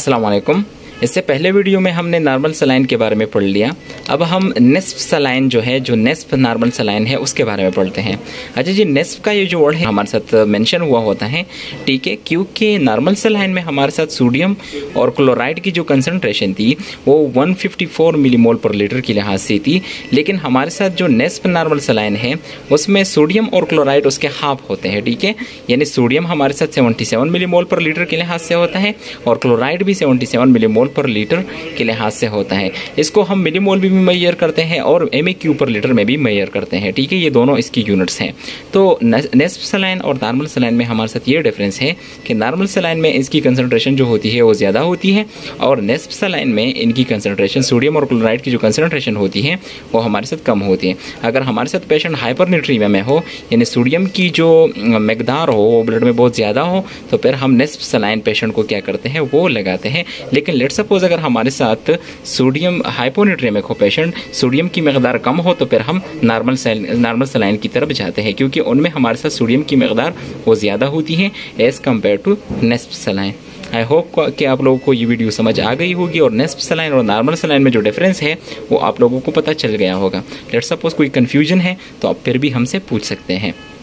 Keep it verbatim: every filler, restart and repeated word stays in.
अस्सलाम वालेकुम। इससे पहले वीडियो में हमने नॉर्मल सलाइन के बारे में पढ़ लिया। अब हम नेस्फ सलाइन जो है, जो नेस्फ नॉर्मल सलाइन है, उसके बारे में पढ़ते हैं। अच्छा जी, नेस्फ का ये जो वर्ड है हमारे साथ मेंशन हुआ होता है, ठीक है, क्योंकि नॉर्मल सलाइन में हमारे साथ सोडियम और क्लोराइड की जो कंसनट्रेशन थी वो एक सौ चौवन मिलीमोल पर लीटर के लिहाज से थी, लेकिन हमारे साथ जो नेस्फ नॉर्मल सलाइन है उसमें सोडियम और क्लोराइड उसके हाफ होते हैं, ठीक है। यानी सोडियम हमारे साथ सतहत्तर मिलीमोल पर लीटर के लिहाज से होता है और क्लोराइड भी सतहत्तर मिलीमोल पर लीटर के लिहाज से होता है। इसको हम मिलीमोल भी मेजर करते हैं और M A Q per litre में भी मेजर करते हैं, ठीक है। ये दोनों इसकी यूनिट्स हैं। तो नेस्फ सलाइन और नॉर्मल सलाइन में हमारे साथ ये डिफरेंस है कि नॉर्मल सलाइन में इसकी कंसंट्रेशन जो होती है वो ज़्यादा होती है और नेस्फ सलाइन में इनकी कंसंट्रेशन, सोडियम और क्लोराइड की जो कंसंट्रेशन होती है वो हमारे साथ कम होती है। अगर हमारे साथ पेशेंट हाइपरनेट्रीमिया में हो, यानी सोडियम की जो मकदार हो वो ब्लड में बहुत ज़्यादा हो, तो फिर हम नेस्फ सलाइन पेशेंट को क्या करते हैं, वो लगाते हैं। लेकिन लेट्स सपोज अगर हमारे साथ सोडियम हाइपोनेट्रेमिक हो पेशेंट, सोडियम की मकदार कम हो, तो फिर हम नॉर्मल नॉर्मल सलाइन की तरफ जाते हैं, क्योंकि उनमें हमारे साथ सोडियम की मकदार वो ज़्यादा होती है एज़ कम्पेयर टू नेस्फ सलाइन। आई होप कि आप लोगों को ये वीडियो समझ आ गई होगी और नेस्फ सलाइन और नॉर्मल सलाइन में जो डिफरेंस है वो आप लोगों को पता चल गया होगा। लेट्स सपोज कोई कन्फ्यूजन है तो आप फिर भी हमसे पूछ सकते हैं।